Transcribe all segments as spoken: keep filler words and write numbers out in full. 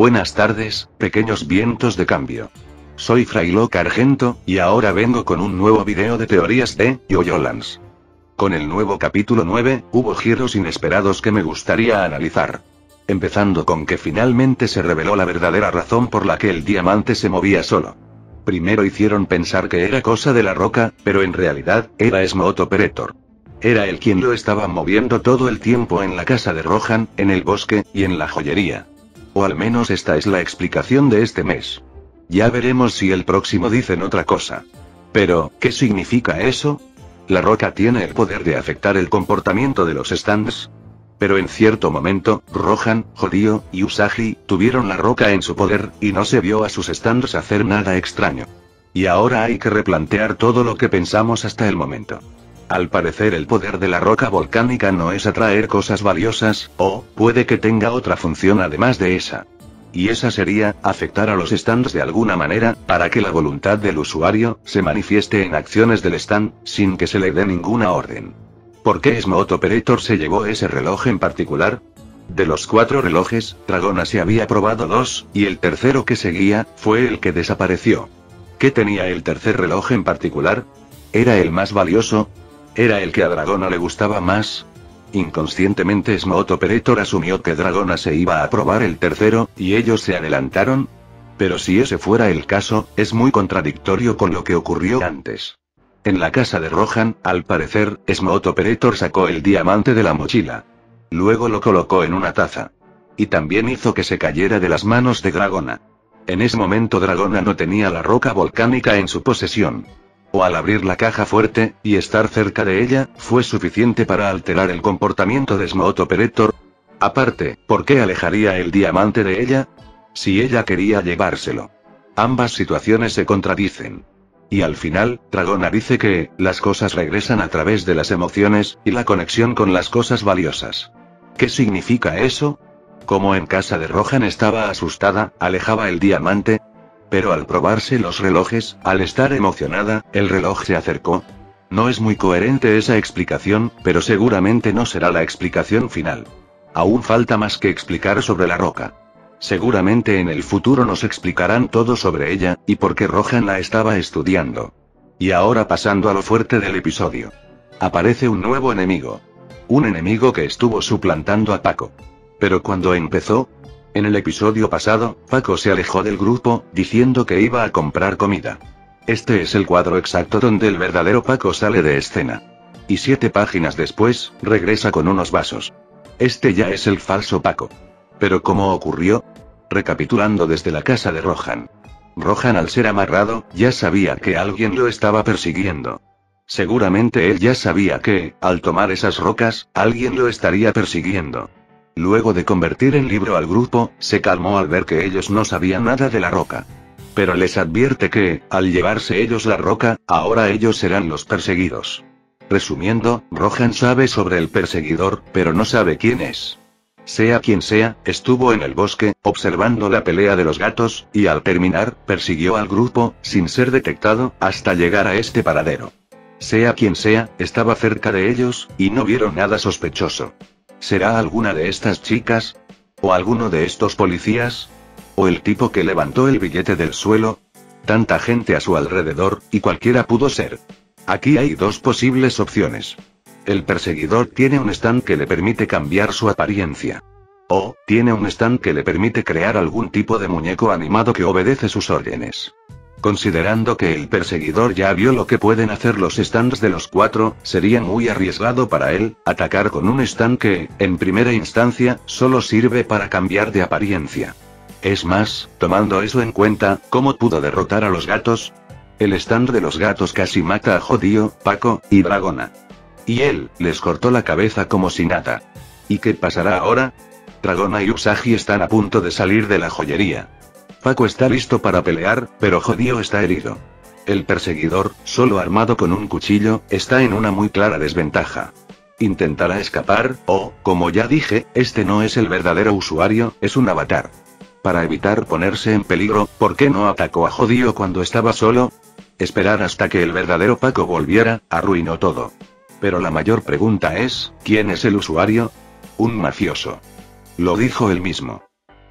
Buenas tardes, pequeños vientos de cambio. Soy Frailock Argento, y ahora vengo con un nuevo video de teorías de Yoyolance. Con el nuevo capítulo nueve, hubo giros inesperados que me gustaría analizar. Empezando con que finalmente se reveló la verdadera razón por la que el diamante se movía solo. Primero hicieron pensar que era cosa de la roca, pero en realidad, era Smooth Operator. Era él quien lo estaba moviendo todo el tiempo en la casa de Rohan, en el bosque, y en la joyería. O al menos esta es la explicación de este mes. Ya veremos si el próximo dicen otra cosa. Pero, ¿qué significa eso? ¿La roca tiene el poder de afectar el comportamiento de los stands? Pero en cierto momento, Rohan, Jodido, y Usagi, tuvieron la roca en su poder, y no se vio a sus stands hacer nada extraño. Y ahora hay que replantear todo lo que pensamos hasta el momento. Al parecer el poder de la roca volcánica no es atraer cosas valiosas, o, puede que tenga otra función además de esa. Y esa sería, afectar a los stands de alguna manera, para que la voluntad del usuario, se manifieste en acciones del stand, sin que se le dé ninguna orden. ¿Por qué Smooth Operator se llevó ese reloj en particular? De los cuatro relojes, Dragona se había probado dos, y el tercero que seguía, fue el que desapareció. ¿Qué tenía el tercer reloj en particular? ¿Era el más valioso? ¿Era el que a Dragona le gustaba más? Inconscientemente Smooth Operator asumió que Dragona se iba a probar el tercero, y ellos se adelantaron. Pero si ese fuera el caso, es muy contradictorio con lo que ocurrió antes. En la casa de Rohan, al parecer, Smooth Operator sacó el diamante de la mochila. Luego lo colocó en una taza. Y también hizo que se cayera de las manos de Dragona. En ese momento Dragona no tenía la roca volcánica en su posesión. O al abrir la caja fuerte, y estar cerca de ella, fue suficiente para alterar el comportamiento de Smooth Operator. Aparte, ¿por qué alejaría el diamante de ella? Si ella quería llevárselo. Ambas situaciones se contradicen. Y al final, Dragona dice que, las cosas regresan a través de las emociones, y la conexión con las cosas valiosas. ¿Qué significa eso? Como en casa de Rohan estaba asustada, alejaba el diamante. Pero al probarse los relojes, al estar emocionada, el reloj se acercó. No es muy coherente esa explicación, pero seguramente no será la explicación final. Aún falta más que explicar sobre la roca. Seguramente en el futuro nos explicarán todo sobre ella, y por qué Rohan la estaba estudiando. Y ahora pasando a lo fuerte del episodio. Aparece un nuevo enemigo. Un enemigo que estuvo suplantando a Paco. Pero cuando empezó... En el episodio pasado, Paco se alejó del grupo, diciendo que iba a comprar comida. Este es el cuadro exacto donde el verdadero Paco sale de escena. Y siete páginas después, regresa con unos vasos. Este ya es el falso Paco. Pero ¿cómo ocurrió? Recapitulando desde la casa de Rohan. Rohan al ser amarrado, ya sabía que alguien lo estaba persiguiendo. Seguramente él ya sabía que, al tomar esas rocas, alguien lo estaría persiguiendo. Luego de convertir en libro al grupo, se calmó al ver que ellos no sabían nada de la roca. Pero les advierte que, al llevarse ellos la roca, ahora ellos serán los perseguidos. Resumiendo, Rohan sabe sobre el perseguidor, pero no sabe quién es. Sea quien sea, estuvo en el bosque, observando la pelea de los gatos, y al terminar, persiguió al grupo, sin ser detectado, hasta llegar a este paradero. Sea quien sea, estaba cerca de ellos, y no vieron nada sospechoso. ¿Será alguna de estas chicas? ¿O alguno de estos policías? ¿O el tipo que levantó el billete del suelo? Tanta gente a su alrededor, y cualquiera pudo ser. Aquí hay dos posibles opciones. El perseguidor tiene un stand que le permite cambiar su apariencia. O, tiene un stand que le permite crear algún tipo de muñeco animado que obedece sus órdenes. Considerando que el perseguidor ya vio lo que pueden hacer los stands de los cuatro, sería muy arriesgado para él, atacar con un stand que, en primera instancia, solo sirve para cambiar de apariencia. Es más, tomando eso en cuenta, ¿cómo pudo derrotar a los gatos? El stand de los gatos casi mata a Jodido, Paco, y Dragona. Y él, les cortó la cabeza como si nada. ¿Y qué pasará ahora? Dragona y Usagi están a punto de salir de la joyería. Paco está listo para pelear, pero Jodido está herido. El perseguidor, solo armado con un cuchillo, está en una muy clara desventaja. Intentará escapar, o, como ya dije, este no es el verdadero usuario, es un avatar. Para evitar ponerse en peligro, ¿por qué no atacó a Jodido cuando estaba solo? Esperar hasta que el verdadero Paco volviera, arruinó todo. Pero la mayor pregunta es, ¿quién es el usuario? Un mafioso. Lo dijo él mismo.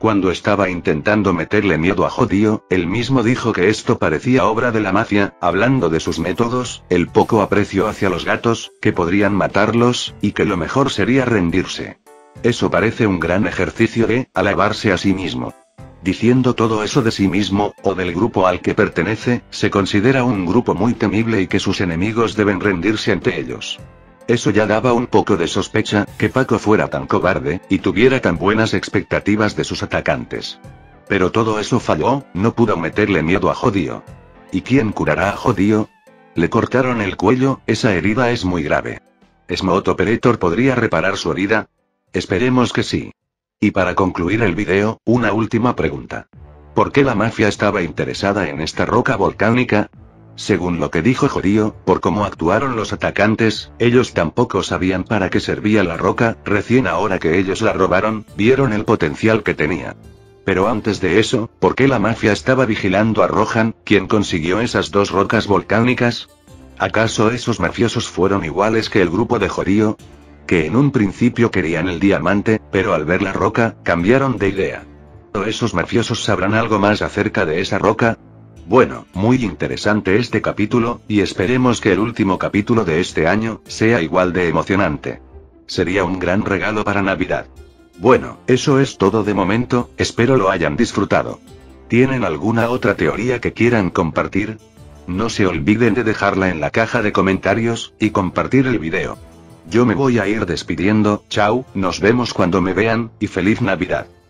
Cuando estaba intentando meterle miedo a Jodío, él mismo dijo que esto parecía obra de la mafia, hablando de sus métodos, el poco aprecio hacia los gatos, que podrían matarlos, y que lo mejor sería rendirse. Eso parece un gran ejercicio de alabarse a sí mismo. Diciendo todo eso de sí mismo, o del grupo al que pertenece, se considera un grupo muy temible y que sus enemigos deben rendirse ante ellos. Eso ya daba un poco de sospecha, que Paco fuera tan cobarde, y tuviera tan buenas expectativas de sus atacantes. Pero todo eso falló, no pudo meterle miedo a Jodío. ¿Y quién curará a Jodío? Le cortaron el cuello, esa herida es muy grave. ¿Smooth Operator podría reparar su herida? Esperemos que sí. Y para concluir el video, una última pregunta. ¿Por qué la mafia estaba interesada en esta roca volcánica? Según lo que dijo Jodío, por cómo actuaron los atacantes, ellos tampoco sabían para qué servía la roca, recién ahora que ellos la robaron, vieron el potencial que tenía. Pero antes de eso, ¿por qué la mafia estaba vigilando a Rohan, quien consiguió esas dos rocas volcánicas? ¿Acaso esos mafiosos fueron iguales que el grupo de Jodío? Que en un principio querían el diamante, pero al ver la roca, cambiaron de idea. ¿O esos mafiosos sabrán algo más acerca de esa roca? Bueno, muy interesante este capítulo, y esperemos que el último capítulo de este año sea igual de emocionante. Sería un gran regalo para Navidad. Bueno, eso es todo de momento, espero lo hayan disfrutado. ¿Tienen alguna otra teoría que quieran compartir? No se olviden de dejarla en la caja de comentarios, y compartir el video. Yo me voy a ir despidiendo, chao, nos vemos cuando me vean, y feliz Navidad.